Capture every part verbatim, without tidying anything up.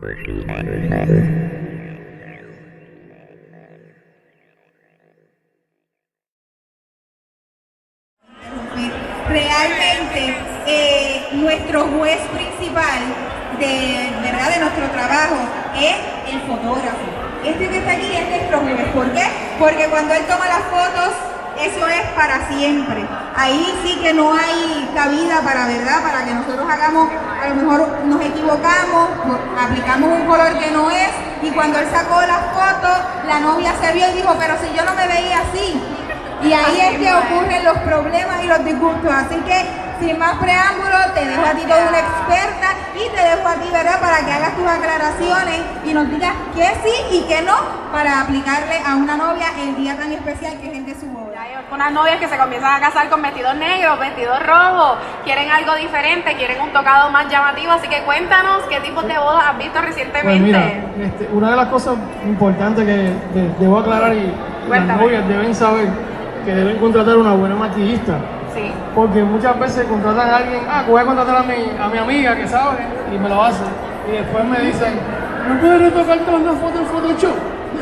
Realmente eh, nuestro juez principal de, ¿verdad? de nuestro trabajo es el fotógrafo. Este que está aquí es nuestro juez. ¿Por qué? Porque cuando él toma las fotos, eso es para siempre. Ahí sí que no hay cabida para, ¿verdad? Para que nosotros hagamos, a lo mejor nos equivocamos, aplicamos un color que no es, y cuando él sacó las fotos, la novia se vio y dijo, pero si yo no me veía así. Y ahí es que ocurren los problemas y los disgustos. Así que, sin más preámbulos, te dejo a ti toda una experta y te dejo a ti, ¿verdad?, para que hagas tus aclaraciones y nos digas qué sí y qué no para aplicarle a una novia el día tan especial que es el de su boda. Hay unas novias que se comienzan a casar con vestidos negros, vestidos rojos, quieren algo diferente, quieren un tocado más llamativo, así que cuéntanos qué tipos de bodas has visto recientemente. Pues mira, este, una de las cosas importantes que de, debo aclarar y Cuéntame. Las novias deben saber que deben contratar una buena maquillista. Sí. Porque muchas veces contratan a alguien, ah, voy a contratar a mi, a mi amiga que sabe, y me lo hace. Y después me dicen, ¿no puedes retocar todas las fotos en Photoshop?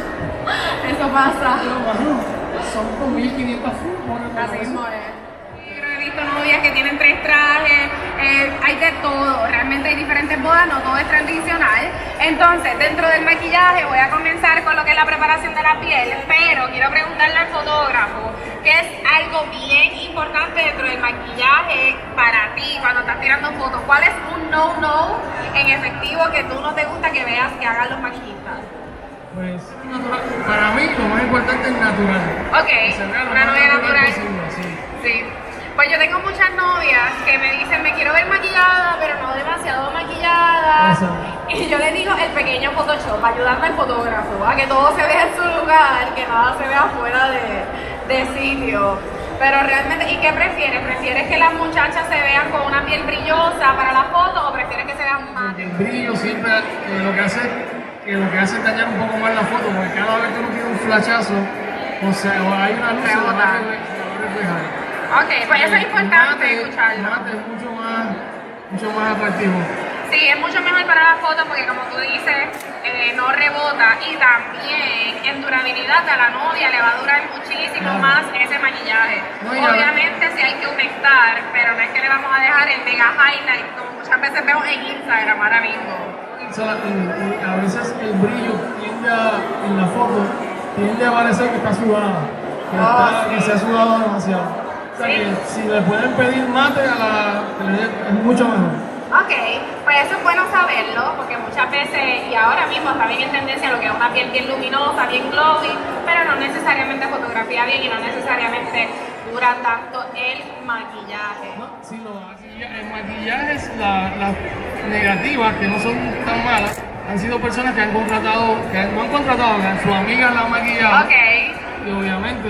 Eso pasa. Pero, bueno, son con mil quinientas fotos. Así mismo es. He visto novias que tienen tres trajes, eh, hay de todo, realmente hay diferentes bodas, no todo es tradicional. Entonces, dentro del maquillaje voy a comenzar con lo que es la preparación de la piel, pero quiero preguntarle al fotógrafo que es algo bien importante dentro del maquillaje para ti cuando estás tirando fotos. ¿Cuál es un no-no en efectivo que tú no te gusta que veas que hagan los maquillistas? Pues natural. Para mí lo más importante es natural. Ok, una novia natural. Posible, sí. Sí. Pues yo tengo muchas novias que me dicen, me quiero ver maquillada, pero no demasiado maquillada. Exacto. Y yo les digo el pequeño Photoshop, ayudarme al fotógrafo, a que todo se vea en su lugar, que nada se vea fuera de, de sitio. Pero realmente, ¿y qué prefieres? ¿Prefieres que las muchachas se vean con una piel brillosa para la foto o prefieres que se vean mate? El brillo siempre eh, lo que hace que lo que hace es dañar un poco más la foto, porque cada vez que uno tiene un flashazo, o sea, o hay una luz, se va a reflejar. Ok, pues eso es importante mate, escucharlo. Mate es mucho más, mucho más atractivo. Sí, es mucho mejor para la foto porque como tú dices, eh, no rebota, y también en durabilidad a la novia le va a durar muchísimo Claro. más ese maquillaje. No, Obviamente sí hay que humectar, pero no es que le vamos a dejar el mega highlight como muchas veces vemos en Instagram ahora mismo. O sea, y, y a veces el brillo tiende a, en la foto tiende a parecer que está sudada, que, Oh, está, sí. que se ha sudado demasiado. O sea, Sí. que si le pueden pedir mate a la, que le dé, es mucho mejor. Ok, pues eso es bueno saberlo, porque muchas veces, y ahora mismo está bien en tendencia lo que es una piel bien luminosa, bien glowy, pero no necesariamente fotografía bien y no necesariamente dura tanto el maquillaje. No, sí, los maquillajes, en maquillajes, la- las negativas, que no son tan malas, han sido personas que han contratado, que han- no han contratado, que a su amiga la han maquillado. Ok, Y obviamente,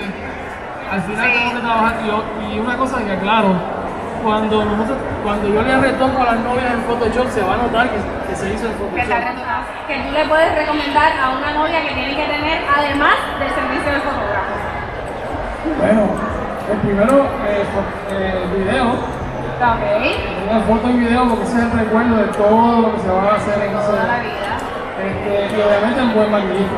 al final Sí. tenemos que trabajar. Y, o- y una cosa que aclaro, cuando, nosotros, cuando yo le retoco a las novias en Photoshop, se va a notar que, que se hizo en que está Photoshop. retocado. Que tú le puedes recomendar a una novia que tiene que tener, además del servicio de fotógrafo. Bueno, el primero, eh, fo- eh, el video. Ok, Una foto y video, porque ese es el recuerdo de todo lo que se va a hacer en ese. toda la vida. Este, y obviamente un buen maquillista.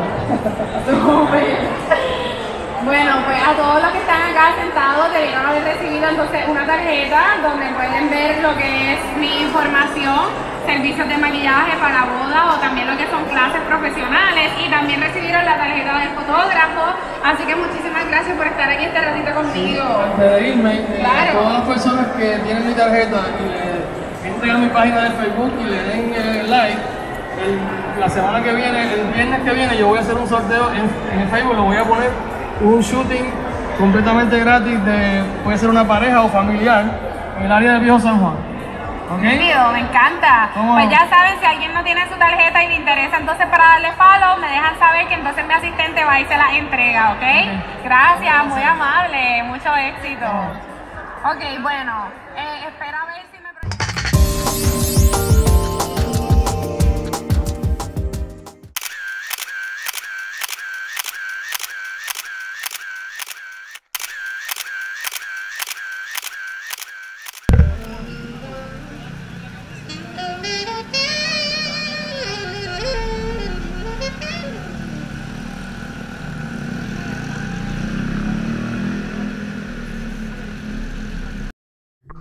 Bueno, pues a todos los que están acá sentados debieron haber recibido entonces una tarjeta donde pueden ver lo que es mi información, servicios de maquillaje para boda o también lo que son clases profesionales, y también recibieron la tarjeta del fotógrafo, así que muchísimas gracias por estar aquí este ratito conmigo. Antes de irme, eh, Claro. a todas las personas que tienen mi tarjeta y le entren a mi página de Facebook y le den eh, like, el- la semana que viene, el viernes que viene, yo voy a hacer un sorteo en, en el Facebook, lo voy a poner un shooting completamente gratis de, puede ser una pareja o familiar, en el área de Viejo San Juan. ¿Ok? Nítido, me encanta. ¿Cómo? Pues ya saben, si alguien no tiene su tarjeta y le interesa entonces para darle follow, me dejan saber que entonces mi asistente va y se la entrega, ¿ok? Ok. Gracias, muy amable, mucho éxito. Ok, bueno, eh, espera a ver si me...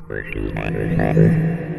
Thank you.